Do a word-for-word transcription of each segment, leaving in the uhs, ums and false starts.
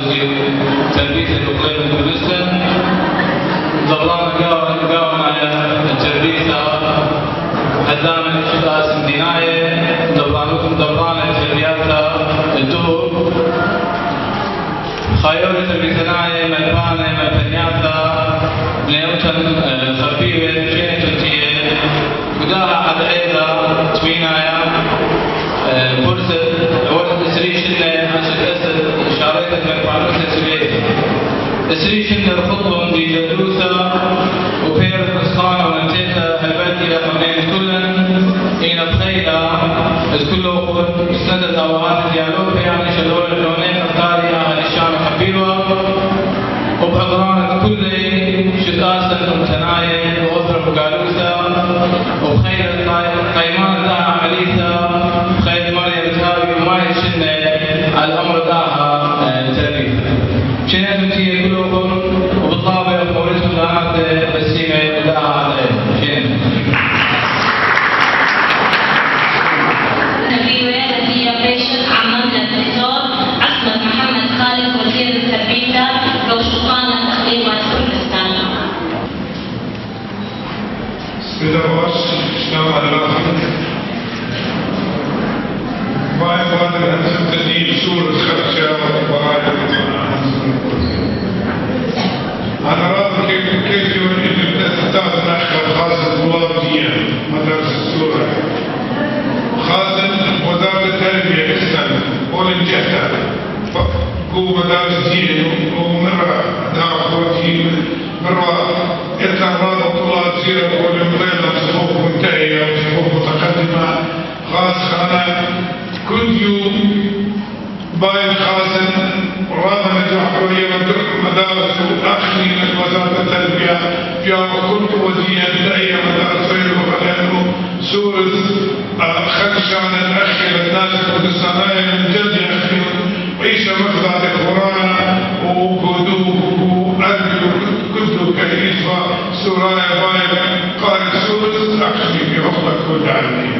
وزير تربية الإقليم كردستان ضبران قاوم على التربية قدام الاشتاس الدناية ضبرانكم ضبران التربيات الدور خيولة البيتناية ملبانة ملبنياتا بنيوتن خربيوة جينة تنتية بداها عد عيدا توينايا فرصة ورد إسريشن عشان أسد شاريتك من بعضوسة سبيت إسريشن الخطبة دي جدوسة وبير قصخانة ونمتيتا هالبادية قمين كلن إينا بخيلة إذ كله قوة سندت أوهات ديالوبة يعني شلول اللونين الطارئة أهل الشام حبيبة وبحضران كل شتاسا ومتناية وأسرة وقالوسة وخير قيمان داها عليسة خير مريم تهاوي وما يشن الأمر داها تربية شنو تنتهي كلهم وبالطابع وموريتهم داهات بسيمة داها شنو بدرواش شنو على الآخر ما يبغى الهمزة تنين سورة خرشة وبرايا أنا راضي كيف كيف يقول إن الأستاذ نحن خاصة الوالدية مدرسة السورة خاصة وزارة التربية السنة وللجهة كو مدارس دين ومرة دار أخوتي مرة إطلع راضي طلاب زيرة ولمغيرنا صفوف منتهية وصفوف متقدمة خاص خانة كل يوم باين خاصة راضي نجاح وهي مدارس أخي من وزارة التربية فيها كل ودية من أي مدارس غير وخلانه سورة خدشان الأخي للناس الكردستانية من جد أخي وإيش مخضع للقرآن وقدوه وأدل وكتب كهيفة سورايا بايب قارئ سورة أخي في عقبة كل عالمية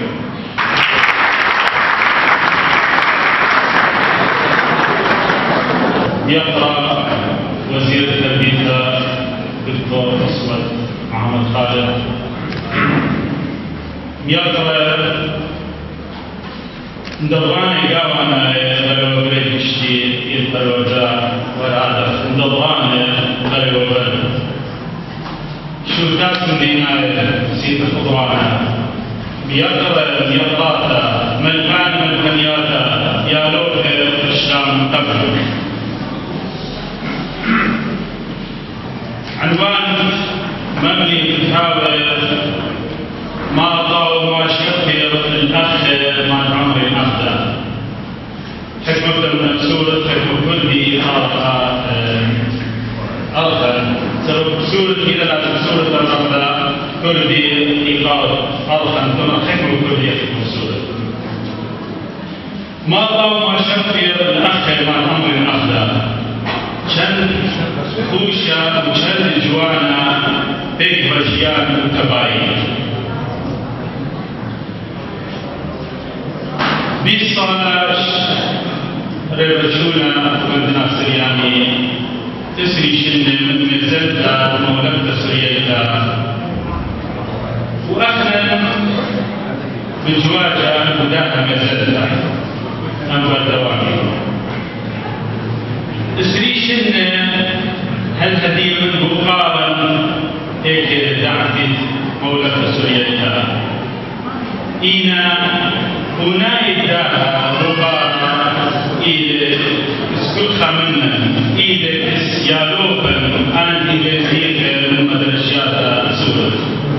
يقرأ وزير التربية الدكتور أسود محمد خالد يقرأ ندواني قاوانا غلو بريكشتي يلقلو جا ورادة ندواني غلو برد شوكات من ديناية سيد خضوانا يقرأ يقراتا ملكان ملكانياتا يالوك الشام قبل عنوان مبني تحاول ما طاو ما شكر الأخ مع عمر الأخذ حكمة من سورة حكمة كل أرخى أرخى سورة إذا لا سورة الأخذ كل إيقاظ أرخى كما حكمة كل حكمة سورة ما طاو ما شكر الأخ مع عمر الأخذ شن خوشا وشن جوانا بيت بشيان متباين بيصالاش ريبشونا ودنا سرياني تسري شن من مزلتا مولدة سرياتا وأخنا بجواجا وداها مزلتا أنوار دوامي تسريشن هل هدي من بقارا هيك دعتي مولدة سرياتا إينا هنا إداها بقارا إيد سكوت خمنا إيد يالوبا أن إليزيك المدرسيات سورة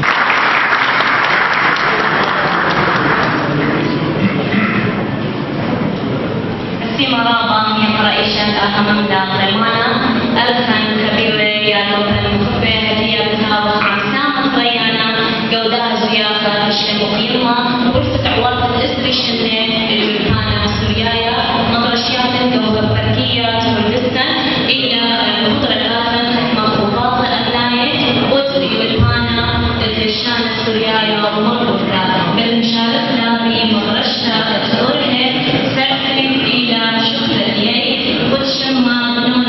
مرابا يقرأ إيشان أهم داخل مانا ألخان كبيرة يا نوبل مخبة هدية بتاوخ عن سامة ريانا جودها زيافة الشيء مقيمة وبرفق عوارض الإسري الشنة الويبانا سوريايا مدرشيات الجوهر بركية كردستان إلى الخطر الآخر مخطوطات الأبناية وتري ويبانا الهشان السوريايا ومربوطة بالمشاركة في مدرشة تدورها سرحب إلى شكرا لي وتشمع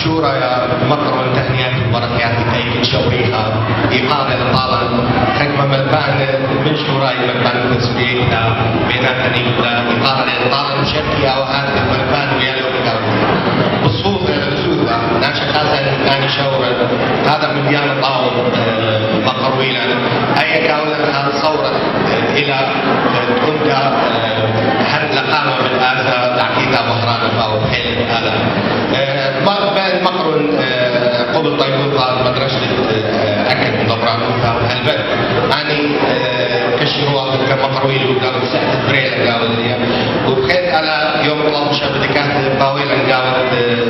شورى يا مقر تهنئات وبركات كي تشويها إقامة طبعا حكمة ملبان من شوراي ملبان تسبيحها بيناتنا نبدا إقامة طبعا مشاركة وهذا ملبان ويالو بصوت الزوبة ناشا خاصة كان شورا هذا من ديانة طاول مقروينا أي كاولا هذا صورة إلى كنت حد لقامة بالآسى تعكيدها بحران أو حيل هذا مقرن قبل طيبوها مدرسة أكد مدبران هالبلد يعني كشروع كمقرويل وقالوا ساعة بريل قالوا لي وبخيت على يوم الله شبكات باويلا قالوا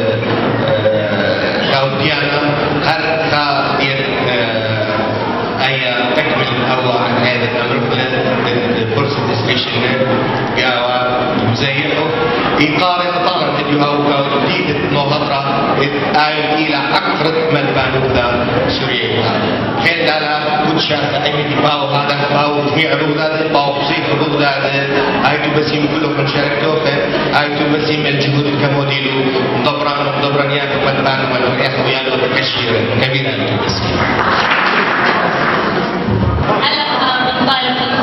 قالوا ديانا هل خاطر أي تكمل الأول عن هذا الأمر فرصة تسليشن قاوة مزيحه يقارن طبعا فيديوها وقاوة جديدة مهضرة آية إلى أكثر من بانودا سوريا كان على كل شهر أي باو هذا باو جميع الأولاد باو بسيط الأولاد آية بسيم كلهم من شاركته آية بسيم الجهود كموديلو مدبران مدبران ياكو من بانو من ياكو يالو كشير كبيرة آية بسيم هلا بنطالب